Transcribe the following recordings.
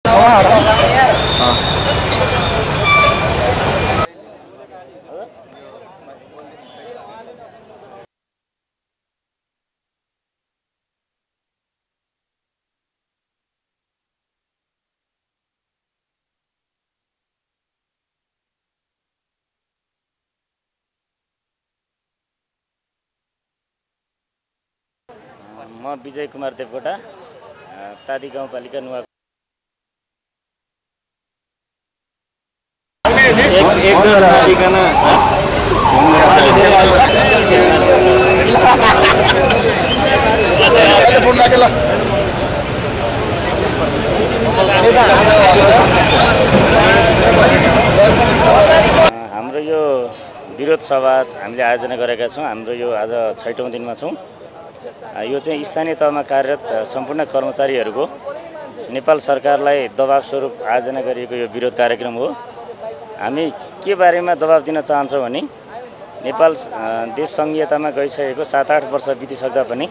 म विजय कुमार देवकोटा तादी गाउँपालिका नुवा हाम्रो यो विरोध सभा हामीले आयोजना गरेका छौँ। हाम्रो यो आज 6औं दिनमा छौँ। यो चाहिँ स्थानीय तहमा कार्यरत सम्पूर्ण कर्मचारीहरूको नेपाल सरकारलाई दबाब स्वरूप आयोजना गरिएको यो विरोध कार्यक्रम हो। हामी के बारेमा दबाब दिन चाहन्छौँ भने नेपाल देश संघीयतामा गइसकेको 7-8 वर्ष बितिसक्दा पनि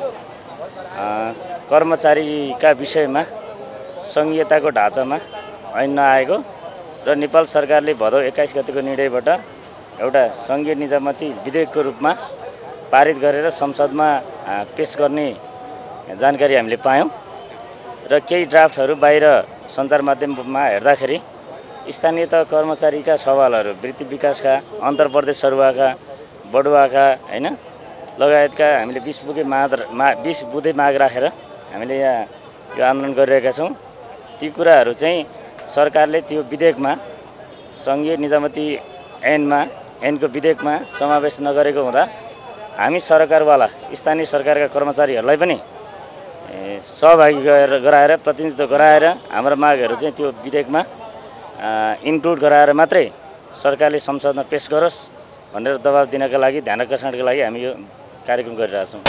कर्मचारीका विषयमा संघीयताको ढाँचामा ऐन नआएको र नेपाल सरकारले भदौ 21 गतेको निर्णयबाट एउटा संघीय निजामती विधेयकको रूपमा पारित गरेर संसदमा पेश गर्ने जानकारी हामीले पायौँ र केही ड्राफ्टहरू बाहिर सञ्चार माध्यममा हेर्दाखेरि स्थानीय तह कर्मचारीका सवालहरू वृत्ति विकासका अन्तर्प्रदेश सरुवाका बढुवाका हैन लगायतका हामीले 20 बुँदे माग राखेर हामीले यहाँ यो आन्दोलन गरिरहेका छौँ। ती कुराहरू चाहिँ सरकारले त्यो विधेयकमा संघीय निजामती ऐनको विधेयकमा समावेश नगरेको हुँदा हामी सरकारवाला स्थानीय सरकारका कर्मचारीहरूलाई पनि सहभागी गराएर प्रतिनिधित्व गराएर हाम्रो मागहरू चाहिँ त्यो विधेयकमा इन्क्लुड गराएर मात्रै सरकारले संसदमा पेश गरोस् भनेर दबाब दिनका लागि ध्यानाकर्षणका लागि हामी यो कार्यक्रम गरिरहेछौँ।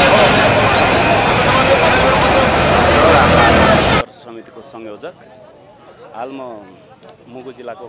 समितिको संयोजक हाल म मुगु जिल्लाको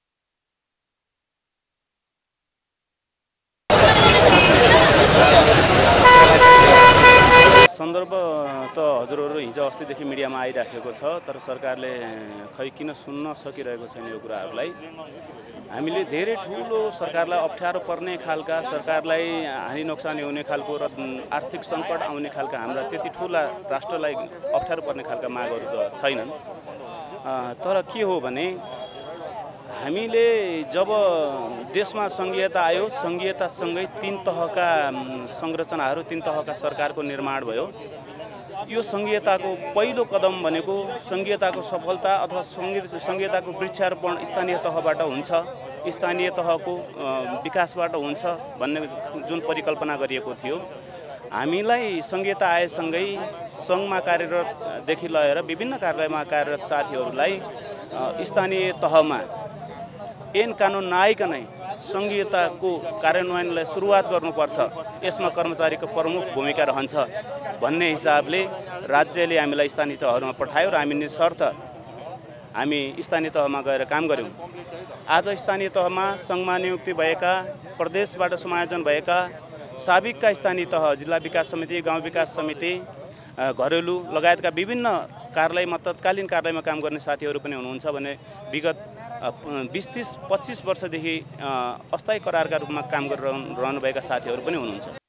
सन्दर्भ त हजुरहरू हिजो अस्तिदेखि मिडियामा आइराखेको छ, तर सरकारले खै किन सुन्न सकिरहेको छैन यो कुराहरूलाई। हामीले धेरै ठुलो सरकारलाई अप्ठ्यारो पर्ने खालका, सरकारलाई हानि नोक्सानी हुने खालको र आर्थिक सङ्कट आउने खालका हाम्रा त्यति ठुला राष्ट्रलाई अप्ठ्यारो पर्ने खालका मागहरू त छैनन्। तर के हो भने हामीले जब देशमा संघीयता आयो, संघीयतासँगै 3 तहका संरचनाहरू, 3 तहका सरकारको निर्माण भयो। यो संघीयताको पहिलो कदम भनेको संघीयताको सफलता अथवा संघीयताको वृक्षारोपण स्थानीय तहबाट हुन्छ, स्थानीय तहको विकासबाट हुन्छ भन्ने जुन परिकल्पना गरिएको थियो। हामीलाई संघीयता आएसँगै सङ्घमा कार्यरतदेखि लिएर विभिन्न कार्यालयमा कार्यरत साथीहरूलाई स्थानीय तहमा ऐन कानुन नआइकनै संघीयताको कार्यान्वयनलाई सुरुवात गर्नुपर्छ, यसमा कर्मचारीको प्रमुख भूमिका रहन्छ भन्ने हिसाबले राज्यले हामीलाई स्थानीय तहहरूमा पठायो र हामी निशर्त हामी स्थानीय तहमा गएर काम गऱ्यौँ। आज स्थानीय तहमा सङ्घमा नियुक्ति भएका, प्रदेशबाट समायोजन भएका साबिकका स्थानीय तह, जिल्ला विकास समिति, गाउँ विकास समिति, घरेलु लगायतका विभिन्न कार्यालयमा तत्कालीन कार्यालयमा काम गर्ने साथीहरू पनि हुनुहुन्छ भने विगत 20-30-25 वर्षदेखि अस्थायी करारका रूपमा काम गरिरहनुभएका साथीहरू पनि हुनुहुन्छ।